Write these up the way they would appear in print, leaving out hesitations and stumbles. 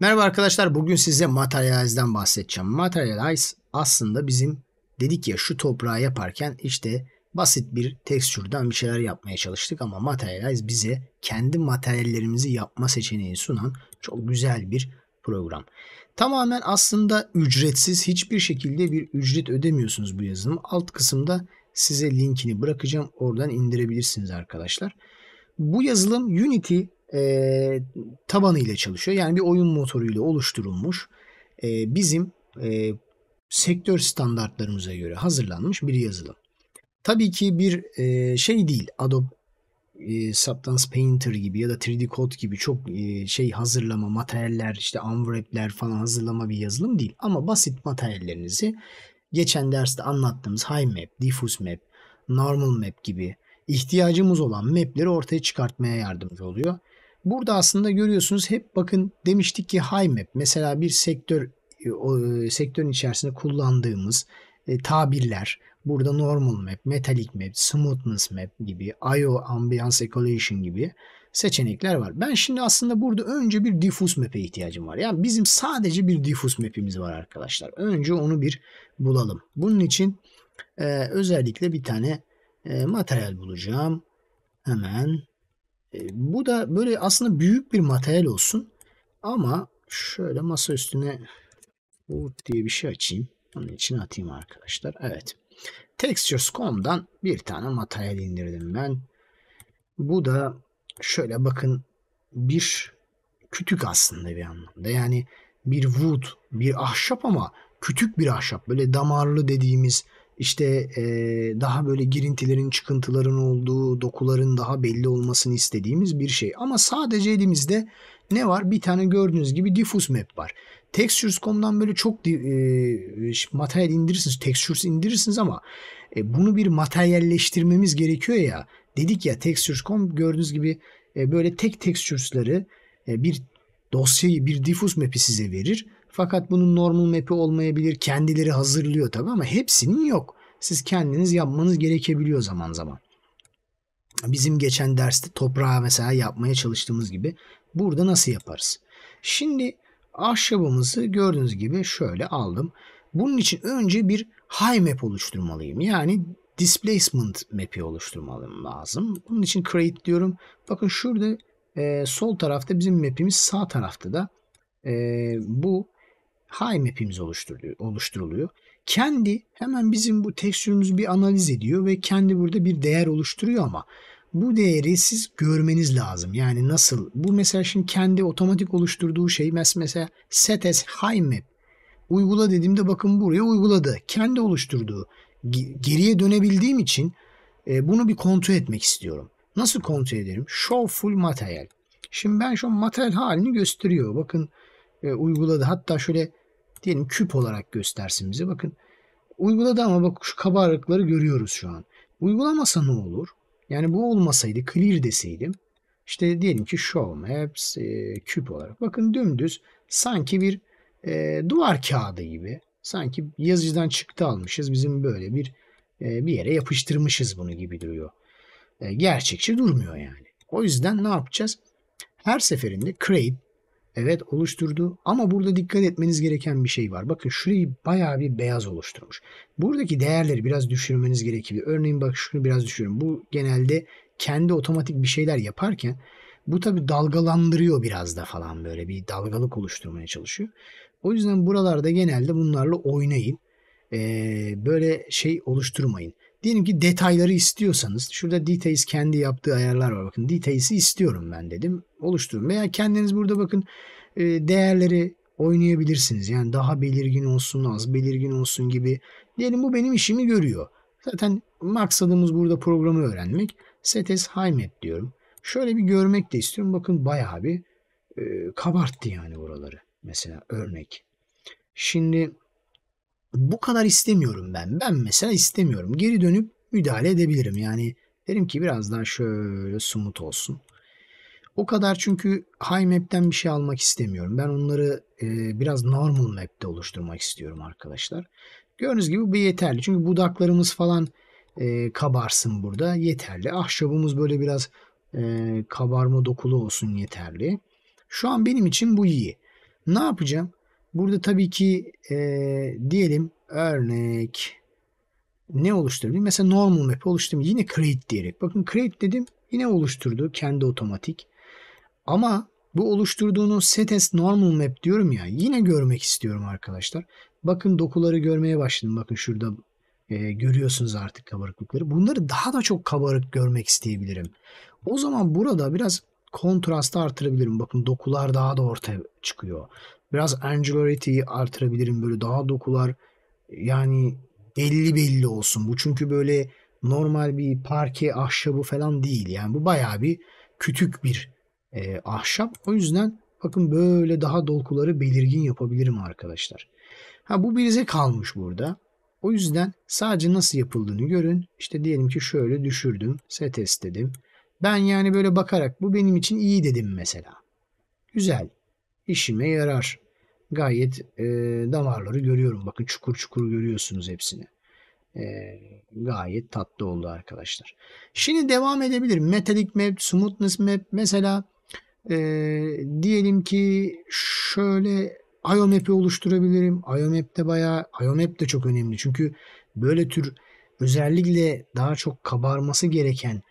Merhaba arkadaşlar, bugün size Materialize'den bahsedeceğim. Materialize aslında bizim dedik ya şu toprağı yaparken işte basit bir tekstürden bir şeyler yapmaya çalıştık ama Materialize bize kendi materyallerimizi yapma seçeneği sunan çok güzel bir program. Tamamen aslında ücretsiz, hiçbir şekilde bir ücret ödemiyorsunuz bu yazılım. Alt kısımda size linkini bırakacağım, oradan indirebilirsiniz arkadaşlar. Bu yazılım Unity tabanıyla çalışıyor. Yani bir oyun motoruyla oluşturulmuş bizim sektör standartlarımıza göre hazırlanmış bir yazılım. Tabii ki bir şey değil. Adobe Substance Painter gibi ya da 3D Code gibi çok şey hazırlama, materyaller, işte unwrap'ler falan hazırlama bir yazılım değil. Ama basit materyallerinizi geçen derste anlattığımız High Map, Diffuse Map, Normal Map gibi ihtiyacımız olan map'leri ortaya çıkartmaya yardımcı oluyor. Burada aslında görüyorsunuz hep bakın demiştik ki High Map mesela bir sektörün içerisinde kullandığımız tabirler. Burada Normal Map, Metallic Map, Smoothness Map gibi, IO Ambiance Equalization gibi seçenekler var. Ben şimdi aslında burada önce bir Diffuse Map'e ihtiyacım var. Yani bizim sadece bir Diffuse Map'imiz var arkadaşlar. Önce onu bir bulalım. Bunun için özellikle bir tane materyal bulacağım. Hemen. Bu da böyle aslında büyük bir materyal olsun. Ama şöyle masa üstüne Wood diye bir şey açayım. Onun için atayım arkadaşlar. Evet. Textures.com'dan bir tane materyal indirdim ben. Bu da şöyle bakın bir kütük aslında bir anlamda. Yani bir wood, bir ahşap ama kütük bir ahşap. Böyle damarlı dediğimiz işte daha böyle girintilerin, çıkıntıların olduğu, dokuların daha belli olmasını istediğimiz bir şey. Ama sadece elimizde ne var? Bir tane gördüğünüz gibi diffuse map var. Textures.com'dan böyle çok materyal indirirsiniz, textures indirirsiniz ama bunu bir materyalleştirmemiz gerekiyor ya. Dedik ya Textures.com gördüğünüz gibi böyle tek textures'ları bir dosyayı, bir diffuse map'i size verir. Fakat bunun normal map'i olmayabilir. Kendileri hazırlıyor tabii ama hepsinin yok. Siz kendiniz yapmanız gerekebiliyor zaman zaman. Bizim geçen derste toprağa mesela yapmaya çalıştığımız gibi burada nasıl yaparız? Şimdi ahşabımızı gördüğünüz gibi şöyle aldım. Bunun için önce bir high map oluşturmalıyım. Yani displacement map'i oluşturmalım lazım. Bunun için create diyorum. Bakın şurada sol tarafta bizim map'imiz, sağ tarafta da bu high map'imiz oluşturuluyor. Kendi hemen bizim bu tekstürümüzü bir analiz ediyor ve kendi burada bir değer oluşturuyor ama bu değeri siz görmeniz lazım. Yani nasıl? Bu mesela şimdi kendi otomatik oluşturduğu şey mesela set as high map. Uygula dediğimde bakın buraya uyguladı. Kendi oluşturduğu. Geriye dönebildiğim için bunu bir kontrol etmek istiyorum. Nasıl kontrol ederim? Show full material. Şimdi ben şu an materyal halini gösteriyor. Bakın uyguladı. Hatta şöyle diyelim küp olarak göstersin bize. Bakın uyguladı ama bak şu kabarıkları görüyoruz şu an. Uygulamasa ne olur? Yani bu olmasaydı clear deseydim. İşte diyelim ki show maps küp olarak. Bakın dümdüz sanki bir duvar kağıdı gibi. Sanki yazıcıdan çıktı almışız. Bizim böyle bir yere yapıştırmışız bunu gibi duruyor. Gerçekçi durmuyor yani. O yüzden ne yapacağız? Her seferinde create evet oluşturdu ama burada dikkat etmeniz gereken bir şey var. Bakın şurayı bayağı bir beyaz oluşturmuş. Buradaki değerleri biraz düşürmeniz gerekiyor. Örneğin bak şunu biraz düşürün. Bu genelde kendi otomatik bir şeyler yaparken bu tabi dalgalandırıyor biraz da falan böyle bir dalgalık oluşturmaya çalışıyor. O yüzden buralarda genelde bunlarla oynayın. Böyle şey oluşturmayın. Diyelim ki detayları istiyorsanız şurada details kendi yaptığı ayarlar var. Bakın details'i istiyorum ben dedim. Oluşturun. Veya kendiniz burada bakın değerleri oynayabilirsiniz. Yani daha belirgin olsun, az belirgin olsun gibi. Diyelim bu benim işimi görüyor. Zaten maksadımız burada programı öğrenmek. Set as high map diyorum. Şöyle bir görmek de istiyorum. Bakın bayağı bir kabarttı yani buraları. Mesela örnek. Şimdi bu kadar istemiyorum ben. Ben mesela istemiyorum. Geri dönüp müdahale edebilirim. Yani derim ki biraz daha şöyle smooth olsun. O kadar çünkü high map'ten bir şey almak istemiyorum. Ben onları biraz normal map'te oluşturmak istiyorum arkadaşlar. Gördüğünüz gibi bu yeterli. Çünkü budaklarımız falan kabarsın burada. Yeterli. Ahşabımız böyle biraz kabarma dokulu olsun yeterli. Şu an benim için bu iyi. Ne yapacağım? Burada tabii ki diyelim örnek ne oluşturayım? Mesela normal map oluşturayım. Yine create diyerek. Bakın create dedim. Yine oluşturdu. Kendi otomatik. Ama bu oluşturduğunuz set as normal map diyorum ya. Yine görmek istiyorum arkadaşlar. Bakın dokuları görmeye başladım. Bakın şurada görüyorsunuz artık kabarıklıkları. Bunları daha da çok kabarık görmek isteyebilirim. O zaman burada biraz kontrastı artırabilirim. Bakın dokular daha da ortaya çıkıyor. Biraz angularity'yi artırabilirim. Böyle daha dokular yani belli olsun. Bu çünkü böyle normal bir parke ahşabı falan değil. Yani bu bayağı bir kütük bir ahşap. O yüzden bakın böyle daha dokuları belirgin yapabilirim arkadaşlar. Ha bu bize kalmış burada. O yüzden sadece nasıl yapıldığını görün. İşte diyelim ki şöyle düşürdüm. Setes dedim. Ben yani böyle bakarak bu benim için iyi dedim mesela. Güzel. İşime yarar. Gayet damarları görüyorum. Bakın çukur çukur görüyorsunuz hepsini. E, Gayet tatlı oldu arkadaşlar. Şimdi devam edebilirim. Metallic Map, Smoothness Map mesela e, diyelim ki şöyle IOMap'i oluşturabilirim. IOMap de çok önemli. Çünkü böyle tür özellikle daha çok kabarması gereken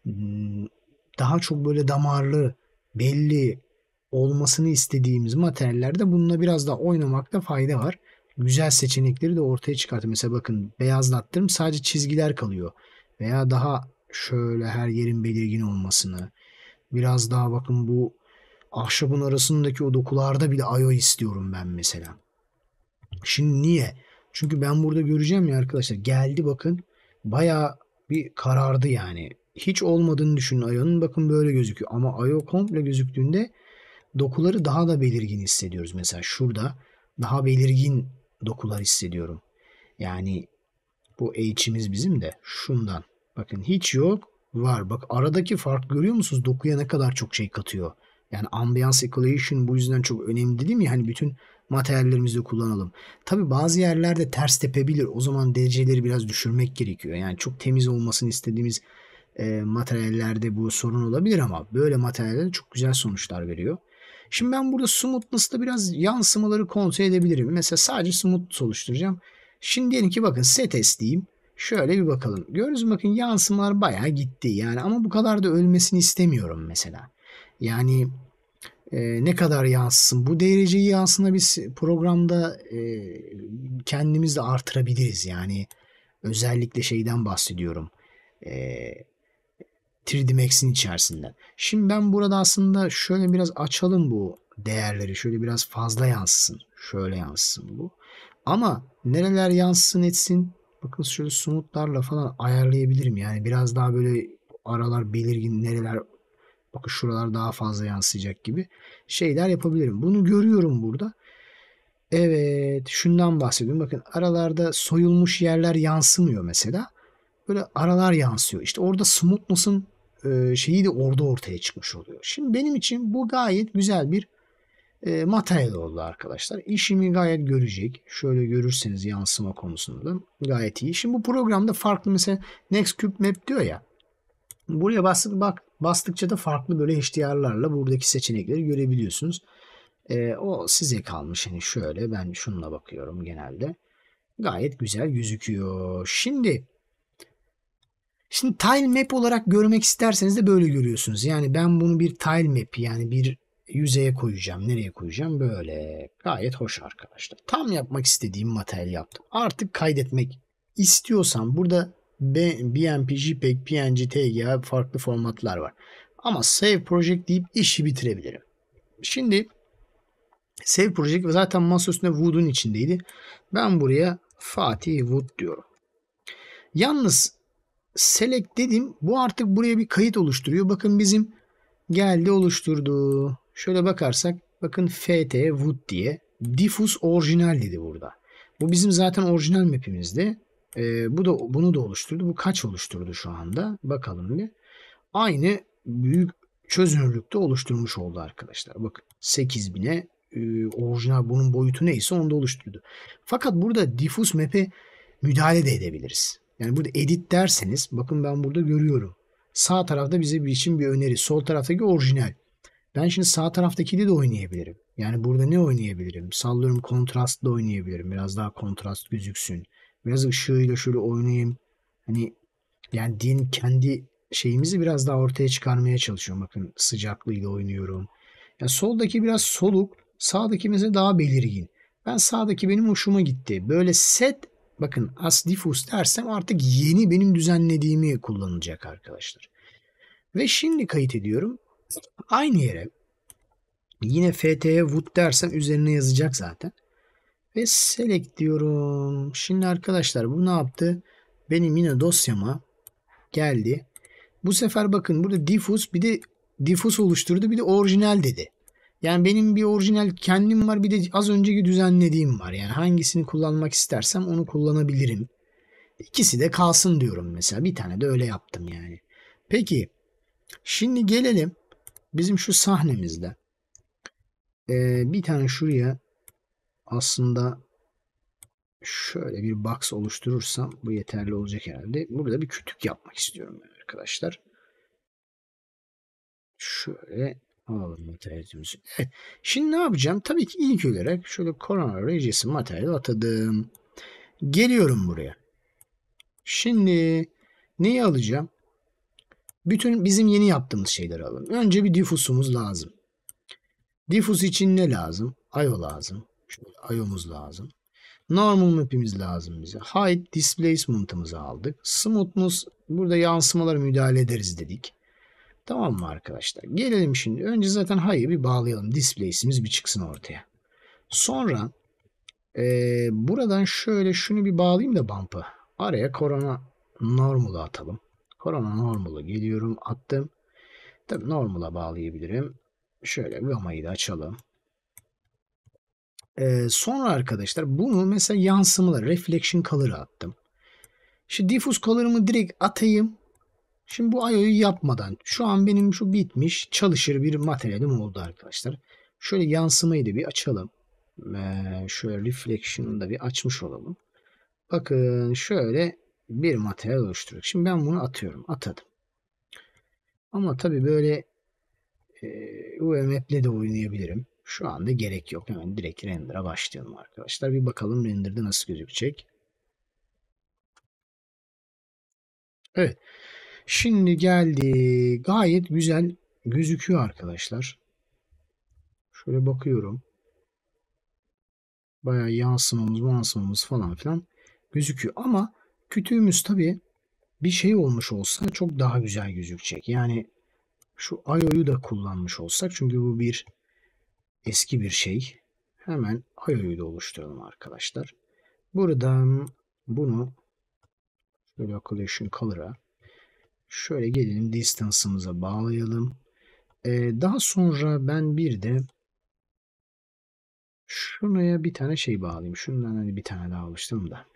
daha çok böyle damarlı belli olmasını istediğimiz materyallerde bununla biraz daha oynamakta fayda var. Güzel seçenekleri de ortaya çıkartıyor. Mesela bakın beyazlattım sadece çizgiler kalıyor. Veya daha şöyle her yerin belirgin olmasını. Biraz daha bakın bu ahşabın arasındaki o dokularda bile ayo istiyorum ben mesela. Şimdi niye? Çünkü ben burada göreceğim ya arkadaşlar. Geldi bakın. Bayağı bir karardı yani. Hiç olmadığını düşünün ayonun. Bakın böyle gözüküyor. Ama ayo komple gözüktüğünde dokuları daha da belirgin hissediyoruz. Mesela şurada daha belirgin dokular hissediyorum. Yani bu H'imiz bizim de şundan. Bakın hiç yok. Var. Bak aradaki fark görüyor musunuz? Dokuya ne kadar çok şey katıyor. Yani ambiance equalization bu yüzden çok önemli dedim ya hani bütün materyallerimizde kullanalım. Tabi bazı yerlerde ters tepebilir. O zaman dereceleri biraz düşürmek gerekiyor. Yani çok temiz olmasını istediğimiz materyallerde bu sorun olabilir ama böyle materyallerde çok güzel sonuçlar veriyor. Şimdi ben burada smoothness'ta biraz yansımaları kontrol edebilirim. Mesela sadece smoothness oluşturacağım. Şimdi diyelim ki bakın set diyeyim. Şöyle bir bakalım. Gördünüz mü bakın yansımalar bayağı gitti. Yani ama bu kadar da ölmesini istemiyorum mesela. Yani ne kadar yansısın? Bu dereceyi aslında biz programda kendimiz de artırabiliriz. Yani özellikle şeyden bahsediyorum. E, 3D Max'in içerisinden. Şimdi ben burada aslında şöyle biraz açalım bu değerleri. Şöyle biraz fazla yansısın. Şöyle yansısın bu. Ama nereler yansısın etsin. Bakın şöyle smoothlarla falan ayarlayabilirim. Yani biraz daha böyle aralar belirgin nereler bakın şuralar daha fazla yansıyacak gibi şeyler yapabilirim. Bunu görüyorum burada. Evet, şundan bahsediyorum. Bakın aralarda soyulmuş yerler yansımıyor mesela. Böyle aralar yansıyor. İşte orada smoothness'ın şeyi de orada ortaya çıkmış oluyor. Şimdi benim için bu gayet güzel bir materyal oldu arkadaşlar. İşimi gayet görecek. Şöyle görürseniz yansıma konusunda gayet iyi. Şimdi bu programda farklı mesela Nextcube Map diyor ya. Buraya bastıkça da farklı böyle HDR'larla buradaki seçenekleri görebiliyorsunuz. O size kalmış. Hani şöyle ben şununla bakıyorum genelde. Gayet güzel gözüküyor. Şimdi tile map olarak görmek isterseniz de böyle görüyorsunuz. Yani ben bunu bir tile map yani bir yüzeye koyacağım. Nereye koyacağım? Böyle. Gayet hoş arkadaşlar. Tam yapmak istediğim materyal yaptım. Artık kaydetmek istiyorsam burada BMP, JPEG, PNG, TGA farklı formatlar var. Ama Save Project deyip işi bitirebilirim. Şimdi Save Project zaten masa üstünde Wood'un içindeydi. Ben buraya Fatih Wood diyorum. Yalnız select dedim. Bu artık buraya bir kayıt oluşturuyor. Bakın bizim geldi oluşturdu. Şöyle bakarsak bakın FT Wood diye diffuse orijinal dedi burada. Bu bizim zaten orijinal map'imizde. Bunu da oluşturdu. Bu kaç oluşturdu şu anda? Bakalım bir. Aynı büyük çözünürlükte oluşturmuş oldu arkadaşlar. Bakın 8000'e orijinal bunun boyutu neyse onu da oluşturdu. Fakat burada diffuse map'e müdahale de edebiliriz. Yani burada edit derseniz bakın ben burada görüyorum. Sağ tarafta bize bir için bir öneri. Sol taraftaki orijinal. Ben şimdi sağ taraftakiyle de oynayabilirim. Yani burada ne oynayabilirim? Sallıyorum kontrastla oynayabilirim. Biraz daha kontrast gözüksün. Biraz ışığıyla şöyle oynayayım. Hani yani din kendi şeyimizi biraz daha ortaya çıkarmaya çalışıyorum. Bakın sıcaklığıyla oynuyorum. Yani soldaki biraz soluk, sağdaki mesela daha belirgin. Ben sağdaki benim hoşuma gitti. Böyle set, bakın as diffuse dersem artık yeni benim düzenlediğimi kullanılacak arkadaşlar. Ve şimdi kayıt ediyorum. Aynı yere yine ft'ye wood dersem üzerine yazacak zaten. Ve select diyorum. Şimdi arkadaşlar bu ne yaptı? Benim yine dosyama geldi. Bu sefer bakın burada diffuse, bir de diffuse oluşturdu, bir de orijinal dedi. Yani benim bir orijinal kendim var, bir de az önceki düzenlediğim var. Yani hangisini kullanmak istersem onu kullanabilirim. İkisi de kalsın diyorum mesela. Bir tane de öyle yaptım yani. Peki şimdi gelelim bizim şu sahnemizde. Bir tane şuraya aslında şöyle bir box oluşturursam bu yeterli olacak herhalde. Burada bir kütük yapmak istiyorum ben arkadaşlar. Şöyle alalım materyalimizi. Evet. Şimdi ne yapacağım? Tabii ki ilk olarak şöyle Corona Regies'i materyal atadım. Geliyorum buraya. Şimdi neyi alacağım? Bütün bizim yeni yaptığımız şeyleri alalım. Önce bir diffuse'umuz lazım. Diffuse için ne lazım? IO lazım. Şöyle IO'muz lazım. Normal map'imiz lazım bize. Height displacement'ımızı aldık. Smoothness, burada yansımalara müdahale ederiz dedik. Tamam mı arkadaşlar? Gelelim şimdi. Önce zaten high'ı bir bağlayalım. Displace'imiz bir çıksın ortaya. Sonra buradan şöyle şunu bir bağlayayım da bump'ı. Araya Corona Normal'ı atalım. Corona Normal'ı geliyorum, attım. Tabii Normal'a bağlayabilirim. Şöyle gamma'yı da açalım. Sonra arkadaşlar bunu mesela yansımalar, reflection color'ı attım. Şimdi diffuse color'ımı direkt atayım. Şimdi bu IO'yu yapmadan şu an benim şu bitmiş çalışır bir materyalim oldu arkadaşlar. Şöyle yansımayı da bir açalım. Şöyle reflection'ı da bir açmış olalım. Bakın şöyle bir materyal oluşturduk. Şimdi ben bunu atıyorum. Atadım. Ama tabii böyle UMap'le de oynayabilirim. Şu anda gerek yok. Hemen direkt render'a başlayalım arkadaşlar. Bir bakalım render'da nasıl gözükecek. Evet. Şimdi geldi. Gayet güzel gözüküyor arkadaşlar. Şöyle bakıyorum. Bayağı yansımamız falan filan gözüküyor. Ama kütüğümüz tabii bir şey olmuş olsa çok daha güzel gözükecek. Yani şu IO'yu da kullanmış olsak, çünkü bu bir eski bir şey. Hemen IO'yu da oluşturalım arkadaşlar. Buradan bunu şöyle Collision Color'a şöyle gelelim distance'ımıza bağlayalım. Daha sonra ben bir de şuraya bir tane şey bağlayayım. Şundan hani bir tane daha oluşturalım da.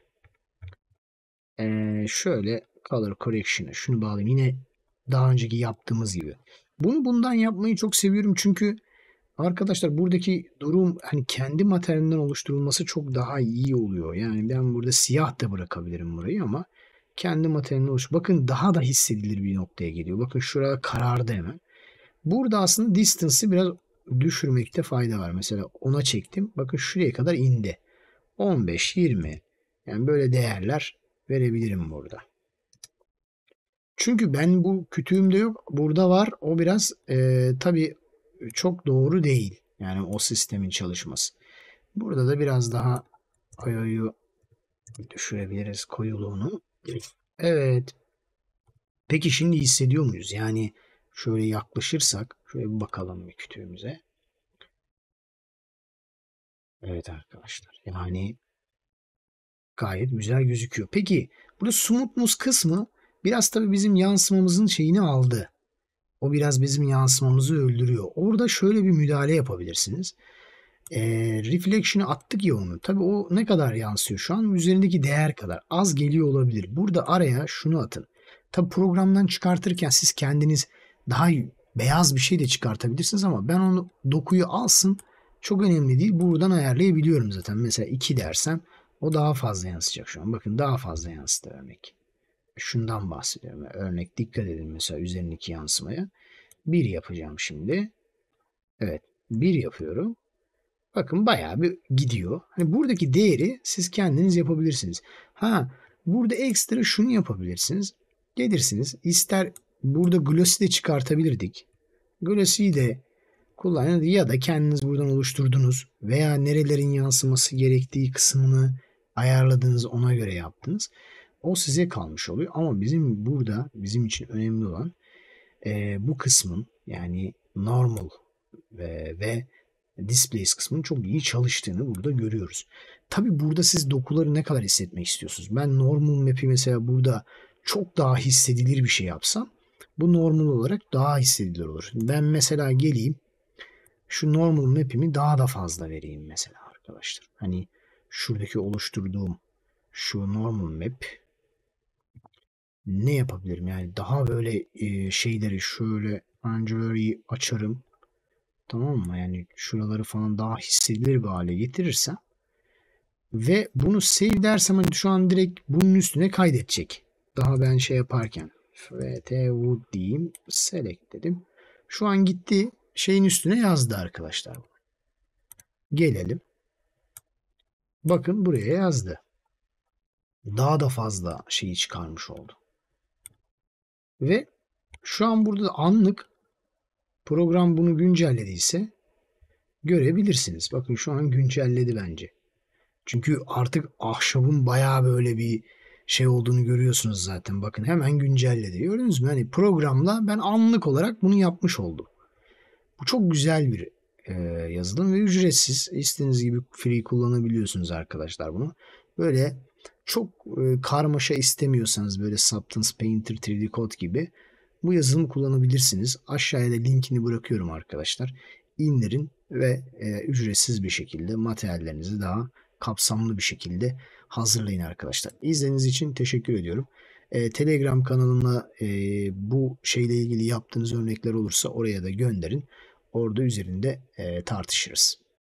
Şöyle Color Correction'a şunu bağlayayım. Yine daha önceki yaptığımız gibi. Bunu bundan yapmayı çok seviyorum çünkü arkadaşlar buradaki durum hani kendi materyalinden oluşturulması çok daha iyi oluyor. Yani ben burada siyah da bırakabilirim burayı ama kendi materyalinden bakın daha da hissedilir bir noktaya geliyor. Bakın şurada karardı hemen. Burada aslında distance'ı biraz düşürmekte fayda var. Mesela 10'a çektim. Bakın şuraya kadar indi. 15, 20 yani böyle değerler verebilirim burada. Çünkü ben bu kütüğümde yok. Burada var. O biraz tabii çok doğru değil. Yani o sistemin çalışması. Burada da biraz daha IO'yu düşürebiliriz koyuluğunu. Evet. Peki şimdi hissediyor muyuz? Yani şöyle yaklaşırsak şöyle bir bakalım bir kütüğümüze. Evet arkadaşlar. Yani gayet güzel gözüküyor. Peki burada smoothness kısmı biraz tabii bizim yansımamızın şeyini aldı. O biraz bizim yansımamızı öldürüyor. Orada şöyle bir müdahale yapabilirsiniz. Reflection'ı attık ya onu. Tabii o ne kadar yansıyor şu an? Üzerindeki değer kadar. Az geliyor olabilir. Burada araya şunu atın. Tabii programdan çıkartırken siz kendiniz daha beyaz bir şey de çıkartabilirsiniz ama ben onu dokuyu alsın. Çok önemli değil. Buradan ayarlayabiliyorum zaten. Mesela 2 dersem o daha fazla yansıyacak şu an. Bakın daha fazla yansıdı örnek. Şundan bahsediyorum. Örnek dikkat edin mesela üzerindeki yansımaya. 1 yapacağım şimdi. Evet, 1 yapıyorum. Bakın bayağı bir gidiyor. Hani buradaki değeri siz kendiniz yapabilirsiniz. Ha, burada ekstra şunu yapabilirsiniz. Gelirsiniz, ister burada glossy de çıkartabilirdik. Glossy'yi de kullanın ya da kendiniz buradan oluşturdunuz veya nerelerin yansıması gerektiği kısmını ayarladınız, ona göre yaptınız. O size kalmış oluyor ama bizim burada bizim için önemli olan bu kısmın, yani normal ve displays kısmının çok iyi çalıştığını burada görüyoruz. Tabi burada siz dokuları ne kadar hissetmek istiyorsunuz? Ben normal map'i mesela burada çok daha hissedilir bir şey yapsam, bu normal olarak daha hissedilir olur. Ben mesela geleyim, şu normal map'imi daha da fazla vereyim mesela arkadaşlar. Hani şuradaki oluşturduğum şu normal map, ne yapabilirim? Yani daha böyle şeyleri şöyle Angular'ı açarım. Tamam mı? Yani şuraları falan daha hissedilir bir hale getirirsem ve bunu save dersem, hani şu an direkt bunun üstüne kaydedecek. Daha ben şey yaparken ft wood diyeyim, select dedim. Şu an gitti şeyin üstüne yazdı arkadaşlar. Gelelim. Bakın buraya yazdı. Daha da fazla şeyi çıkarmış oldu. Ve şu an burada anlık program bunu güncellediyse görebilirsiniz. Bakın şu an güncelledi bence. Çünkü artık ahşabın bayağı böyle bir şey olduğunu görüyorsunuz zaten. Bakın hemen güncelledi. Gördünüz mü? Hani programla ben anlık olarak bunu yapmış oldum. Bu çok güzel bir yazılım ve ücretsiz. İstediğiniz gibi free kullanabiliyorsunuz arkadaşlar bunu. Böyle çok karmaşa istemiyorsanız, böyle Substance Painter, 3D Code gibi bu yazılımı kullanabilirsiniz. Aşağıya da linkini bırakıyorum arkadaşlar. İndirin ve ücretsiz bir şekilde materyallerinizi daha kapsamlı bir şekilde hazırlayın arkadaşlar. İzlediğiniz için teşekkür ediyorum. Telegram kanalına bu şeyle ilgili yaptığınız örnekler olursa oraya da gönderin. Orada üzerinde tartışırız.